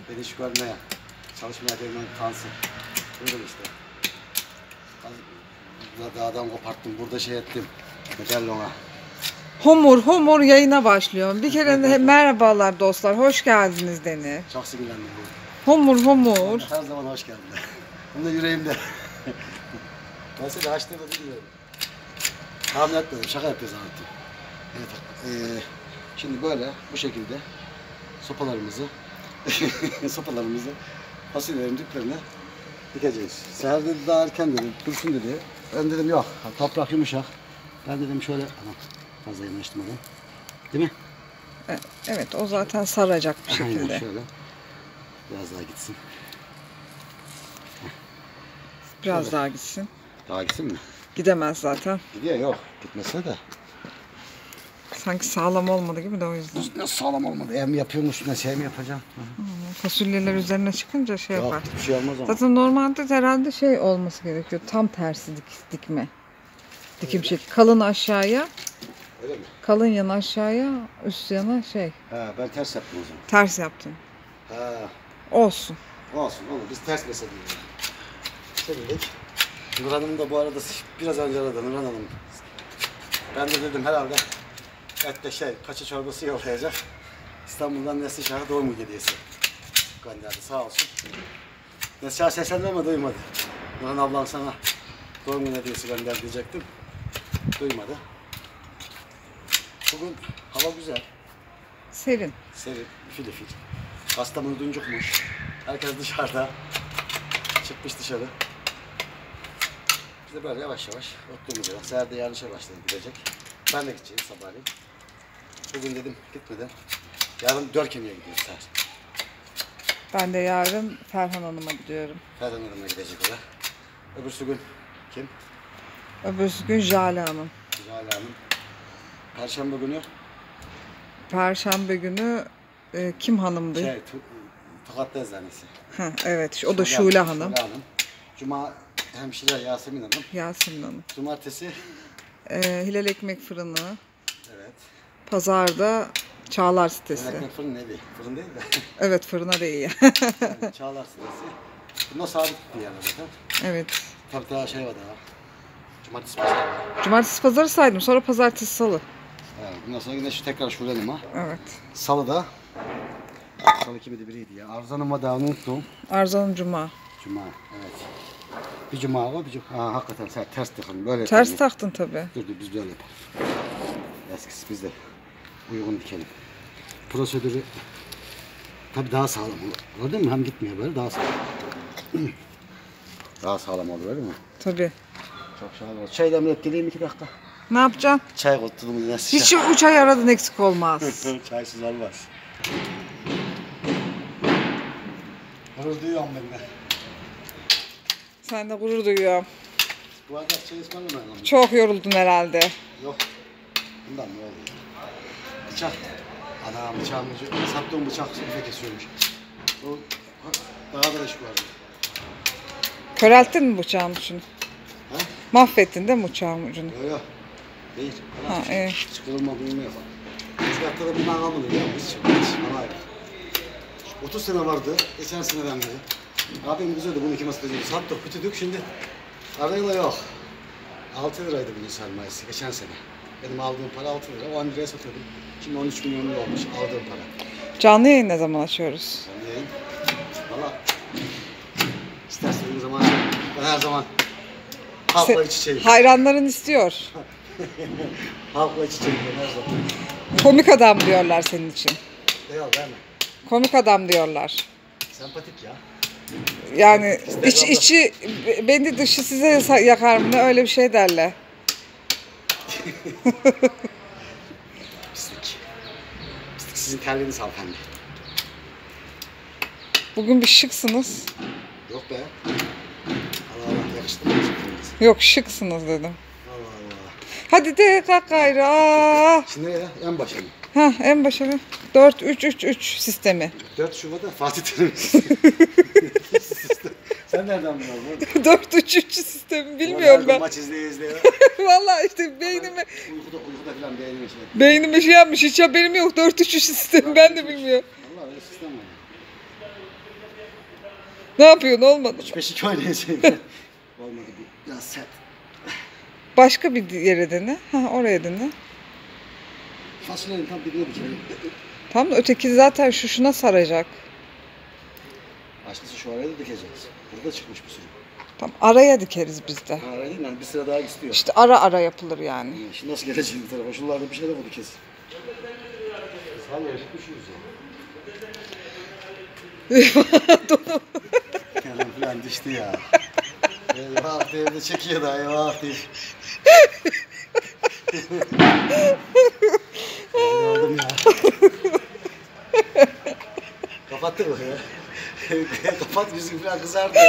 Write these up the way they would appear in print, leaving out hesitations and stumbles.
Beni iş görmeye, çalışmaya değmen kansın. Buyurun işte. Dağdan koparttım, burada şey ettim. Medellona. Homur yayına başlıyorum. Bir kere de merhabalar dostlar, hoş geldiniz deni. Çok sinirlendim. Homur. Her zaman hoş geldin. Bunu da yüreğimde. Ben seni açtığımı bilmiyorum. Tahmin etmedim, şaka yapıyoruz anlattım. Evet, şimdi böyle, bu şekilde sopalarımızı fasulyelerin diplerine dikeceğiz. Seher dedi daha erken dedi, dursun dedi. Ben dedim yok, toprak yumuşak. Ben dedim şöyle, fazla yanaştım adam. Değil mi? Evet, o zaten saracak bir şekilde. Aynen şöyle. Biraz daha gitsin. Biraz şöyle. daha gitsin. Daha gitsin mi? Gidemez zaten. Gidiyor yok. Gitmese de. Sanki sağlam olmadı gibi de o yüzden. Nasıl sağlam olmadı? Hem yapıyormuş, ne şey mi yapacağım? Fasulyeler üzerine çıkınca şey Yok, yapar. bir şey olmaz ama. Zaten normalde herhalde şey olması gerekiyor. Tam tersi dikme. Dikim şekli. Kalın aşağıya. Öyle mi? Kalın yan aşağıya, üst yana şey. Ha, ben ters yaptım o zaman. Ters yaptın. Ha, Olsun. olsun oğlum. Biz ters mesela diyoruz. Şimdilik. Nur Hanım da bu arada biraz önce aradı Nur Hanım. Ben de dedim herhalde ette paça çorbası yollayacak. İstanbul'dan Neslişah'a doğum hediyesi gönderdi sağ olsun. Neslişah seslendi ama duymadı. Nurhan ablam sana doğum günü hediyesi gönder diyecektim. Duymadı. Bugün hava güzel. Serin. Serin, ifil. Kastamonu duncukmuş. Herkes dışarıda. Çıkmış dışarı. Biz de böyle yavaş oturduğumuz yerden. Seher de yarın işe başladı gidecek. Ben de gideceğim sabahleyin. Bugün dedim gitmeden. Yarın Dörkene'ye gidiyoruz Seher. Ben de yarın Ferhan Hanım'a gidiyorum. Ferhan Hanım'a gidecek o da. Öbürsü gün kim? Öbürsü gün Jale Hanım. Jale Hanım. Perşembe günü Perşembe günü kim hanımdı? Tokatlı Eczanesi. Ha, evet, o da Şule Hanım. Cuma hemşire Yasemin Hanım. Yasemin Hanım. Cumartesi Hilal Ekmek Fırını. evet. Pazarda Çağlar sitesi. Hilal Ekmek Fırını neydi? Fırın değil de. Evet, fırına değil. Yani Çağlar sitesi. Bunda sabit bir yer zaten. Evet. Tabii daha şey var daha. Cumartesi pazar var. Cumartesi pazarı saydım, sonra pazartesi salı. Evet, bundan sonra yine tekrar Şule'nim ha. Evet. Salı'da. Salı kimidi biriydi ya. Arzu Hanım'a daha unuttum. Arzu Hanım Cuma. Cuma, evet. Bir cuma var, bir cuma. Ha, hakikaten sen ters takın, böyle Ters yapalım. taktın tabii. Dur biz böyle yapalım. Eskisi biz de uygun dikelim. Prosedürü tabii daha sağlam olur. Gördün mü? Hem gitmiyor böyle, daha sağlam. Daha sağlam olur öyle mi? Tabii. Çok sağlam olur. Çay demleyip geleyim 2 dakika. Ne yapacaksın? Çay kotturdum yine. Hiç 3 ay aradın, eksik olmaz. Çaysız olmaz. Gurur duyuyorum ben de. Sen de gurur duyuyorum. Bu arada çay ısmarlamayalım. Çok yoruldun herhalde. Yok. Bundan ne oldu? Bıçak. Ana bıçağın ucu. Sattığım bıçak süre kesiyormuş. O daha da iş vardı. Körelttin mi bıçağın ucunu? Ha? Mahvettin değil mi bıçağın ucunu? Yok. Değil. Ha, evet. Hiç kırılma bulunma yapar. Tezgahta da bundan almadım ya. Hiç. Bana ayrı. 30 sene vardı. Geçen seneden beri. Abim güzeldi. Bunu 2 masada sattık, bütüdük. Şimdi arayla yok. 6 liraydı bunun sermayesi geçen sene. Benim aldığım para 6 lira. 10 liraya satıyordum. Şimdi 13 milyon lira olmuş aldığım para. Canlı yayın ne zaman açıyoruz? Canlı yayın. Valla istersen bir zaman ben her zaman halkla iç içeyim. Hayranların istiyor. Halkla iç içeyim ben her zaman. Komik adam diyorlar senin için. Yok verme. Komik adam diyorlar. Sempatik ya. Yani içi beni dışı size yakar mı ne, öyle bir şey derler. Pislik. Pislik sizin terliğiniz hanımefendi. Bugün bir şıksınız. Yok be. Allah Allah yakıştı mı? Yok, şıksınız dedim. Allah Allah. Hadi de kalk gayrı. Aa. Şimdi nereye? En başa mı? Ha, en başa bir 4-3-3-3 sistemi. 4 Şubat'ta Fatih Terim. Sen nereden biliyorsun? 4-3-3 sistemi bilmiyorum ben. Maç izleye. Vallahi işte beynime Uykuda falan beğenime şey. beynime şey yapmış, hiç haberim yok. 4-3-3 sistemi ben de bilmiyorum. Allah öyle sistem var. Ne yapıyorsun, olmadı? 3-5-2 oynayacağım. Olmadı bu. Biraz sert. Başka bir yere dene. Ha, oraya dene. Fasulyenin tam dibine dikelim. Tam da öteki zaten şuna saracak. Açlısı şu araya da dikeceğiz. Burada çıkmış bir sürü. Tam araya dikeriz biz de. Ha, öyle değil mi? Yani bir sıra daha istiyor. İşte ara ara yapılır yani. Şimdi nasıl geleceğim bu tarafa? Şuralarda bir şey de buldu kesin. Sağ ol, düşüyoruz ya. Kelam falan düştü ya. Eyvah evde çekiyor da eyvah diye. Aldım ya. Kapattı mı ya? Kapat yüzün falan kızardı.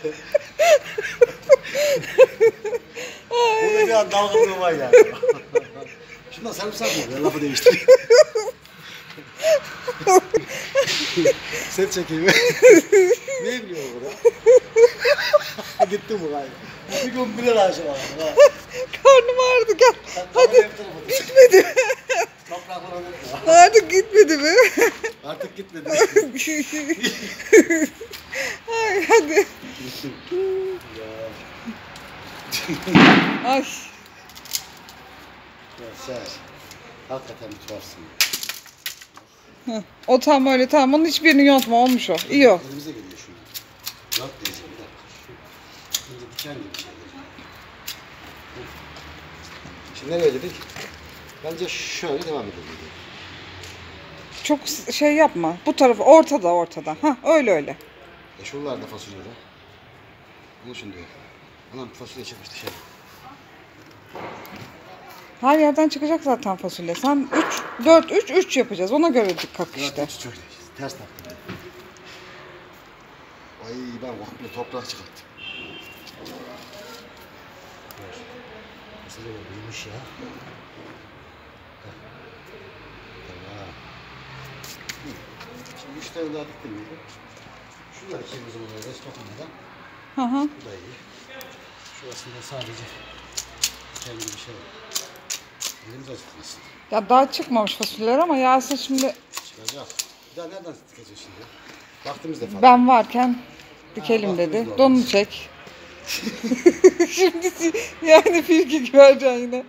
Burada bir an dalgınlığı var yani. Şundan sarımsak mı? Ben lafı değiştireyim. Set çekeyim. Ne biliyor bu da? Gitti bu galiba. Bir gün birer ağacı var. Karnım ağrıdı, gel. Hadi. Gitmedi. Artık gitmedi mi? Artık gitmedi. Ay, hadi. Ay. Ya sen hakikaten bir tuhafsın. O tam öyle, tamam. Onun hiçbirini yontma, olmuş o. İyi o. Elimize geliyor şunu. Yok diyeceğim bir dakika. Şimdi diken gibi bir şey. Şimdi nereye dedik? Bence şöyle devam edelim. Çok şey yapma. Bu tarafı ortada. Ha, öyle. Şuralarda fasulye de. Bunu şimdi diyor. Anam fasulye çıkmış dışarı. Her yerden çıkacak zaten fasulye. Sen 3 yapacağız. Ona göre dikkat işte. Çok ters taktım. Ay ben komple toprak çıkarttım. Fasulye de büyümüş ya. Tamam. Şimdi 3 tane daha diktim miydi? Şunlar iki bizim oraya stoklanmadan. Hı. Bu da iyi. Şurasında sadece kendi bir şey var. Elimiz acıtmasın. Ya daha çıkmamış fasulyeler ama Yasin şimdi Çıkacak. Bir daha nereden dikeceğiz şimdi? Vaktimiz de fazla. ben varken dikelim Ha, dedi. vaktimiz Donunu çek. Şimdi yani firki vereceksin yine.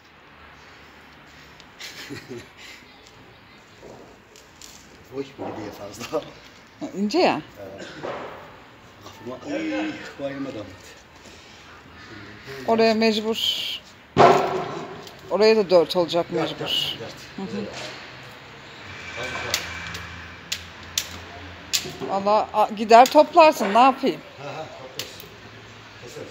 Oy diye fazla. Ha, İnce ya. Kafama ay bayıma damladı. Oraya mecbur. Oraya da 4 olacak mecbur. Valla gider toplarsın, ne yapayım? Toplarız. Keseriz.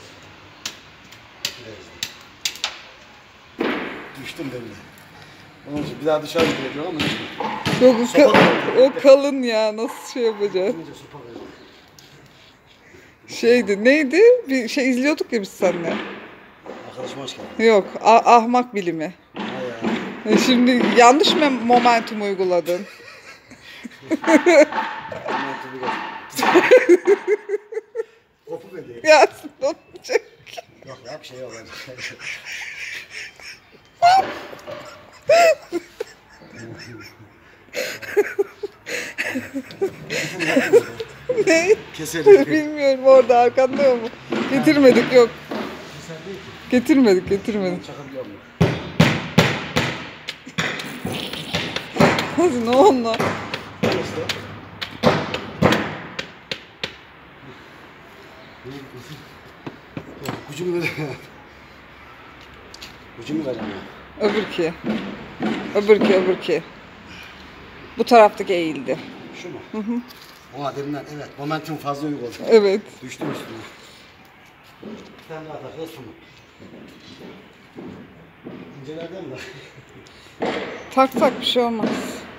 Düştüm demin. Onun için bir daha dışarı gidiyor ama Yok, o kalın ya, nasıl şey yapacaksın? sopa verir. Şeydi, neydi? Bir şey izliyorduk ya biz seninle. Arkadaşım hoş geldin. Yok, ahmak bilimi. Şimdi yanlış mı momentum uyguladın? Kopu veriyor. Yasin onu çek. Yok ya bir şey yok. Ne? Keselim. Bilmiyorum, orada arkanda mu? Getirmedik, yok. Keser değil ki. Getirmedik. Çakabiliyor muyum? Hadi ne onunla? Gücümü ver. Gücümü ver ama. Öbürki. Bu taraftaki eğildi. Şu mu? Hı. Oha derinden evet. Momentum fazla uyguladı. Evet. Düştüm üstüne. Bir tane daha takıyoruz tamam. İncelerden mi? Taksak bir şey olmaz.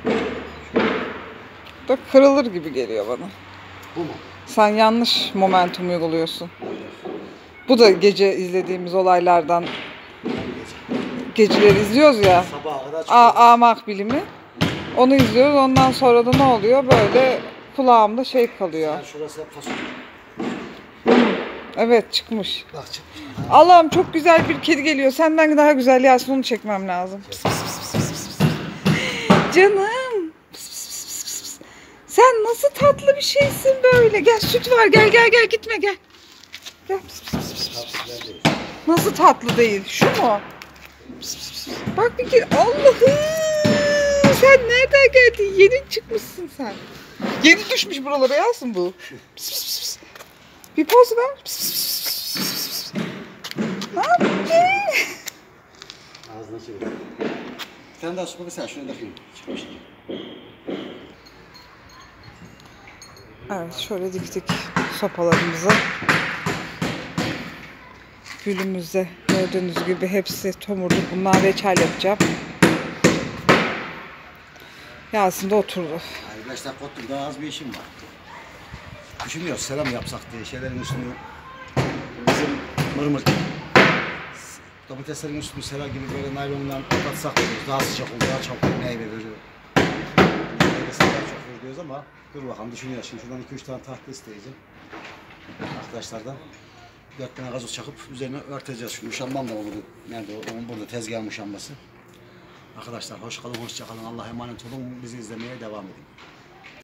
Da kırılır gibi geliyor bana. Bu mu? Sen yanlış momentum uyguluyorsun. Bu da gece izlediğimiz olaylardan. Geceleri izliyoruz ya. Sabaha kadar çıkıyor. Ahmak bilimi. Onu izliyoruz. Ondan sonra da ne oluyor? Böyle kulağımda şey kalıyor. Yani şurası hep fasulye. Evet, çıkmış. Bak çıkmış. Allah'ım, çok güzel bir kedi geliyor. Senden daha güzel Yasin, onu çekmem lazım. Canım. Sen nasıl tatlı bir şeysin böyle. Gel süt var, gel gel gel, gitme gel. Gel. Pis, pis, pis, pis, pis. Nasıl tatlı değil? Şu mu? Pis, pis, pis. Bak bir kere. Allah'ım. Sen nereden geldin? Yeni çıkmışsın sen. Yeni düşmüş buralara yazsın bu. Pis, pis, pis, pis. Bir poz ver. Pis, pis, pis, pis, pis, pis. Ne yapıyorsun? Ağzına çevir. Bir tane daha su bakın, şuna bakayım. Çıkmış. Evet, şöyle diktik sopalarımızı. Gülümüzde gördüğünüz gibi hepsi tomurcuk. Bunlar reçel yapacağım. Yasin de oturdu. Yani 5 dakika oturdum, daha az bir işim var. Düşünüyoruz selam yapsak diye şeylerin üstünü. Bizim mırmır. Domateslerin üstünü selam gibi böyle naylondan kapatsak diyoruz. Daha sıcak olur, daha çabuk meyve veriyor. Meyvesi daha çok verir diyoruz ama dur bakalım düşünüyoruz. Şimdi şuradan 2-3 tane tahta isteyeceğim. Arkadaşlardan. 4 tane gazoz çakıp üzerine örteceğiz. Şu muşambam da olur. Nerede o? Onun burada tezgah muşambası. Arkadaşlar hoş kalın, hoşça kalın. Allah'a emanet olun. Bizi izlemeye devam edin.